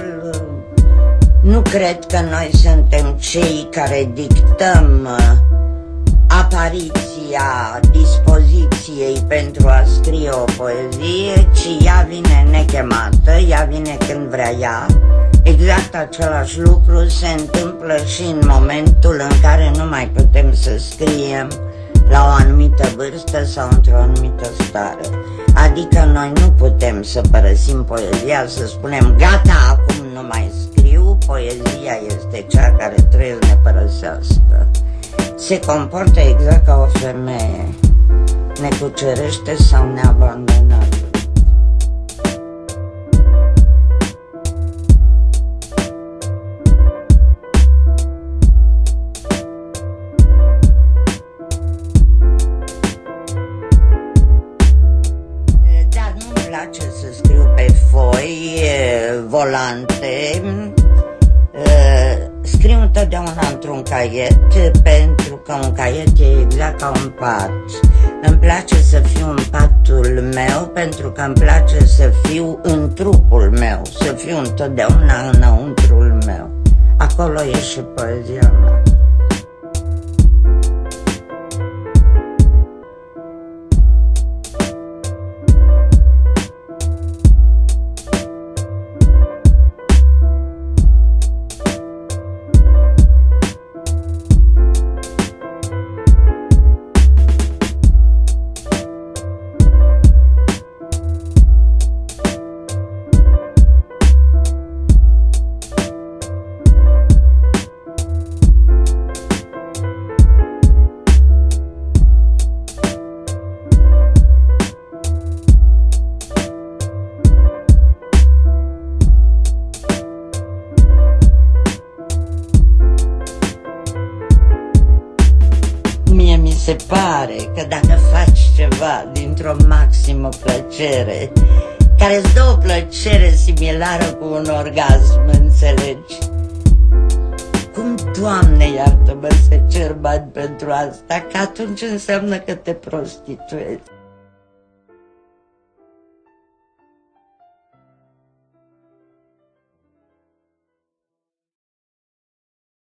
altfel, nu cred că noi suntem cei care dictăm apariția dispoziției pentru a scrie o poezie, ci ea vine nechemată, ea vine când vrea ea. Exact același lucru se întâmplă și în momentul în care nu mai putem să scriem la o anumită vârstă sau într-o anumită stare. Adică noi nu putem să părăsim poezia, să spunem gata, acum nu mai scriu, poezia este cea care trebuie să ne părăsească. Se comportă exact ca o femeie, ne cucerește sau ne abandonează. Place să scriu pe foi volante, scriu întotdeauna într-un caiet, pentru că un caiet e exact ca un pat. Îmi place să fiu în patul meu, pentru că îmi place să fiu în trupul meu, să fiu întotdeauna înăuntrul meu. Acolo e și poezia mea. Mi se pare că dacă faci ceva dintr-o maximă plăcere, care îți dă o plăcere similară cu un orgasm, înțelegi? Cum, Doamne iartă-mă, să cer bani pentru asta, că atunci înseamnă că te prostituezi.